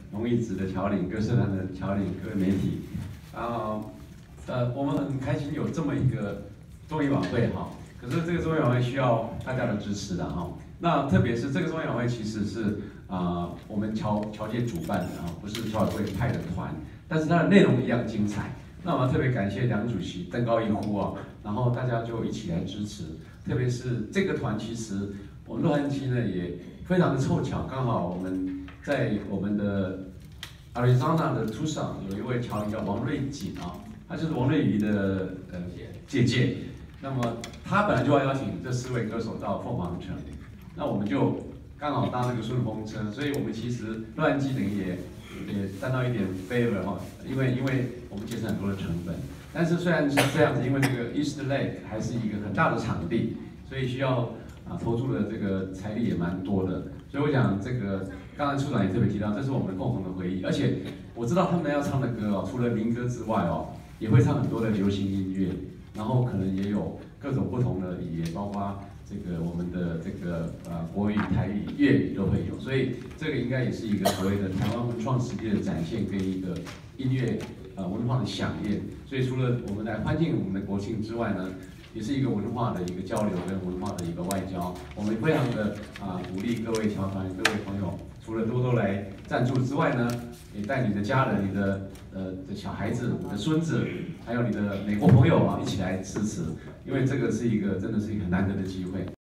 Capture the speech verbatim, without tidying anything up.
荣誉职的侨领、各社团的侨领、各位媒体，啊，呃，我们很开心有这么一个综艺晚会哈。可是这个综艺晚会需要大家的支持的哈。那特别是这个综艺晚会其实是啊、呃、我们侨侨界主办的啊，不是侨委会派的团，但是它的内容一样精彩。那我们特别感谢梁主席登高一呼啊，然后大家就一起来支持。特别是这个团，其实我们洛杉矶呢也非常的凑巧，刚好我们在我们的 Arizona 的 Tucson 有一位侨领叫王瑞锦啊，她就是王瑞瑜的呃姐姐。那么她本来就要邀请这四位歌手到凤凰城，那我们就刚好搭那个顺风车，所以我们其实洛杉矶等于也。也沾到一点 favor 哈，因为因为我们节省很多的成本，但是虽然是这样子，因为这个 East Lake 还是一个很大的场地，所以需要啊投注的这个财力也蛮多的，所以我想这个刚才处长也特别提到，这是我们共同的回忆，而且我知道他们要唱的歌哦，除了民歌之外哦，也会唱很多的流行音乐，然后可能也有各种不同的语言，包括。这个我们的这个呃国语、台语、粤语都会有，所以这个应该也是一个所谓的台湾文创实力的展现跟一个音乐呃文化的飨宴。所以除了我们来欢庆我们的国庆之外呢，也是一个文化的一个交流跟文化的一个外交。我们非常的啊、呃、鼓励各位侨团、各位朋友，除了多多来赞助之外呢，也带你的家人、你的呃的小孩子、你的孙子，还有你的美国朋友啊一起来支持。因为这个是一个真的是一个很难得的机会。